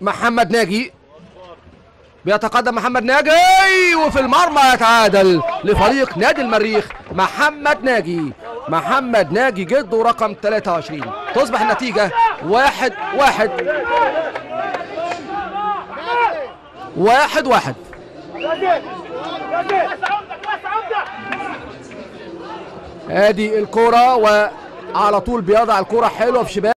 محمد ناجي، بيتقدم محمد ناجي وفي المرمى يتعادل لفريق نادي المريخ. محمد ناجي جده رقم 23. تصبح النتيجة 1-1. ادي الكرة وعلى طول بيضع الكرة حلوة في شباك